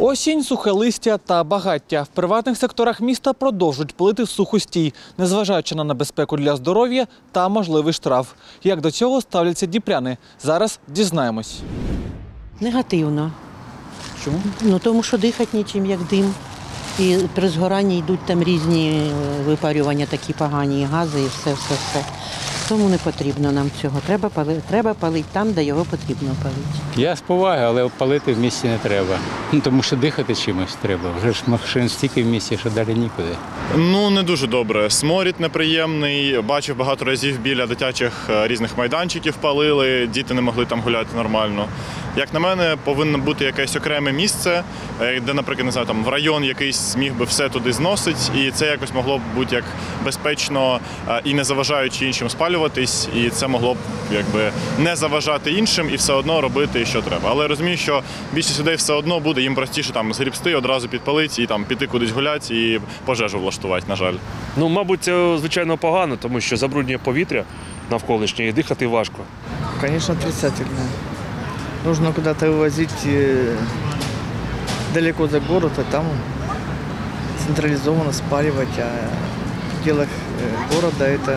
Осінь, сухе листя та багаття. В приватних секторах міста продовжують палити сухостій, незважаючи на небезпеку для здоров'я та можливий штраф. Як до цього ставляться дніпряни? Зараз дізнаємось. Негативно. Чому? Тому що дихати нічим, як дим. І при згоранні йдуть там різні випарювання, такі погані гази і все. Тому не потрібно нам цього. Треба палити там, де його потрібно палити. Я з поваги, але палити в місті не треба. Тому що дихати чимось треба. Вже ж машин стільки в місті, що далі нікуди. Не дуже добре. Сморід неприємний. Бачив багато разів біля дитячих різних майданчиків палили, діти не могли там гуляти нормально. Як на мене, повинно бути якесь окреме місце, де, наприклад, не знаю, там в район якийсь міг би все туди зносить, і це якось могло б бути як безпечно і не заважаючи іншим спалюватись, і це могло б якби не заважати іншим і все одно робити, що треба. Але я розумію, що більшість людей все одно буде їм простіше там згрібсти, одразу підпалити і там піти кудись гуляти і пожежу влаштувати, на жаль. Мабуть, це звичайно погано, тому що забруднює повітря навколишнє і дихати важко. Конечно, отрицательно. Нужно куда-то вывозить далеко за город, а там централизованно спаливать. А в пределах города это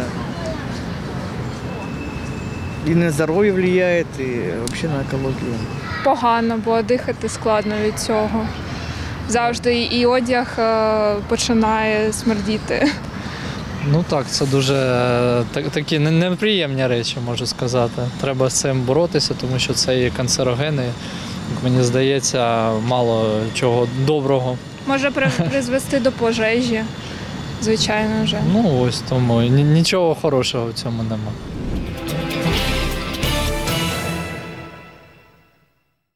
и на здоровье влияет, и вообще на экологию. Погано, бо дихати складно від цього. Завжди і одяг починає смердіти. Так, це дуже такі неприємні речі, можу сказати. Треба з цим боротися, тому що це є канцерогени. Як мені здається, мало чого доброго. Може призвести до пожежі, звичайно вже. Ось тому нічого хорошого в цьому нема.